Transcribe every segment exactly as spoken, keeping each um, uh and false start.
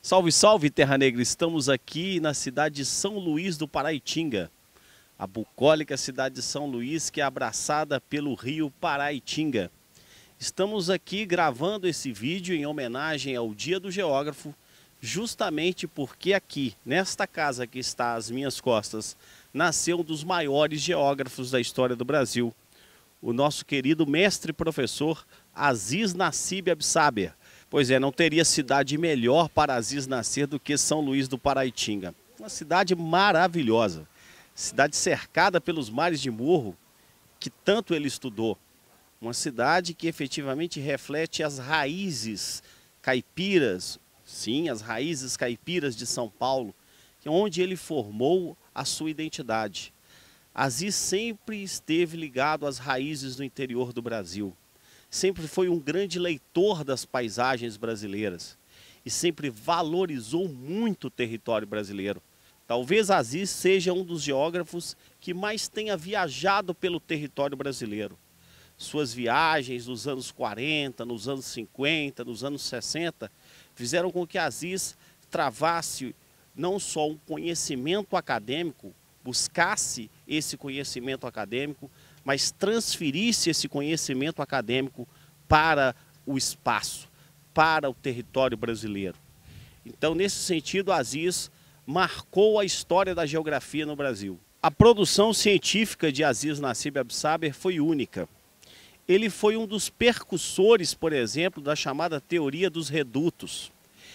Salve, salve, Terra Negra! Estamos aqui na cidade de São Luís do Paraitinga, a bucólica cidade de São Luís, que é abraçada pelo rio Paraitinga. Estamos aqui gravando esse vídeo em homenagem ao Dia do Geógrafo, justamente porque aqui, nesta casa que está às minhas costas, nasceu um dos maiores geógrafos da história do Brasil, o nosso querido mestre professor Aziz Nassib Absaber. Pois é, não teria cidade melhor para Aziz nascer do que São Luís do Paraitinga. Uma cidade maravilhosa, cidade cercada pelos mares de morro que tanto ele estudou. Uma cidade que efetivamente reflete as raízes caipiras, sim, as raízes caipiras de São Paulo, onde ele formou a sua identidade. Aziz sempre esteve ligado às raízes do interior do Brasil. Sempre foi um grande leitor das paisagens brasileiras e sempre valorizou muito o território brasileiro. Talvez Aziz seja um dos geógrafos que mais tenha viajado pelo território brasileiro. Suas viagens nos anos quarenta, nos anos cinquenta, nos anos sessenta, fizeram com que Aziz travasse não só um conhecimento acadêmico, buscasse esse conhecimento acadêmico, mas transferisse esse conhecimento acadêmico para o espaço, para o território brasileiro. Então, nesse sentido, Aziz marcou a história da geografia no Brasil. A produção científica de Aziz Nassib Absaber foi única. Ele foi um dos percussores, por exemplo, da chamada teoria dos redutos.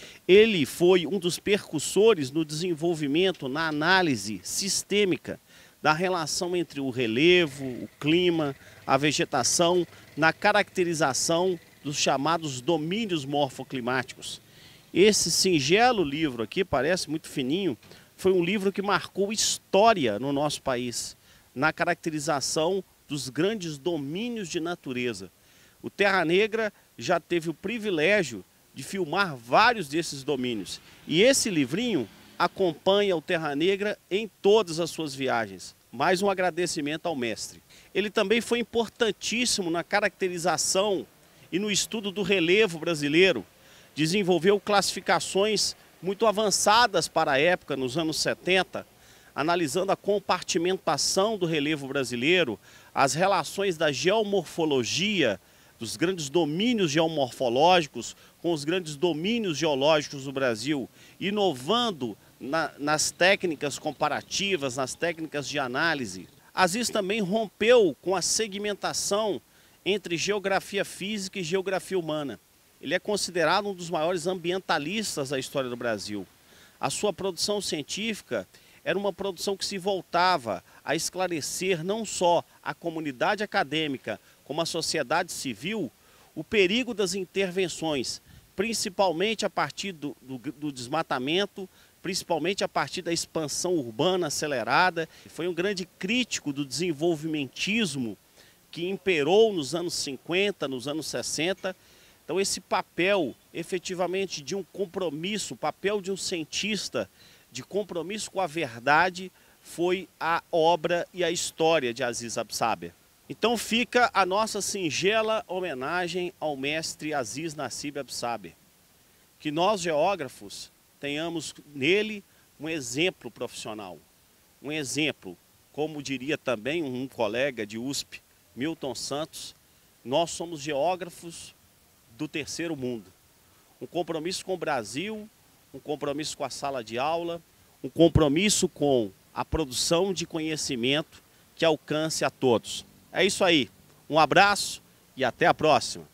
Ele foi um dos percussores no desenvolvimento, na análise sistêmica da relação entre o relevo, o clima, a vegetação, na caracterização dos chamados domínios morfoclimáticos. Esse singelo livro aqui, parece muito fininho, foi um livro que marcou história no nosso país, na caracterização dos grandes domínios de natureza. O Terra Negra já teve o privilégio de filmar vários desses domínios. E esse livrinho acompanha o Terra Negra em todas as suas viagens. Mais um agradecimento ao mestre. Ele também foi importantíssimo na caracterização e no estudo do relevo brasileiro. Desenvolveu classificações muito avançadas para a época, nos anos setenta, analisando a compartimentação do relevo brasileiro, as relações da geomorfologia, dos grandes domínios geomorfológicos com os grandes domínios geológicos do Brasil, inovando na, nas técnicas comparativas, nas técnicas de análise. Aziz também rompeu com a segmentação entre geografia física e geografia humana. Ele é considerado um dos maiores ambientalistas da história do Brasil. A sua produção científica era uma produção que se voltava a esclarecer não só a comunidade acadêmica, como a sociedade civil, o perigo das intervenções, principalmente a partir do, do, do desmatamento, principalmente a partir da expansão urbana acelerada. Foi um grande crítico do desenvolvimentismo que imperou nos anos cinquenta, nos anos sessenta. Então esse papel, efetivamente, de um compromisso, o papel de um cientista, de compromisso com a verdade, foi a obra e a história de Aziz Absaber. Então fica a nossa singela homenagem ao mestre Aziz Nassib Absaber. Que nós, geógrafos, tenhamos nele um exemplo profissional. Um exemplo, como diria também um colega de U S P, Milton Santos, nós somos geógrafos do terceiro mundo. Um compromisso com o Brasil, um compromisso com a sala de aula, um compromisso com a produção de conhecimento que alcance a todos. É isso aí. Um abraço e até a próxima.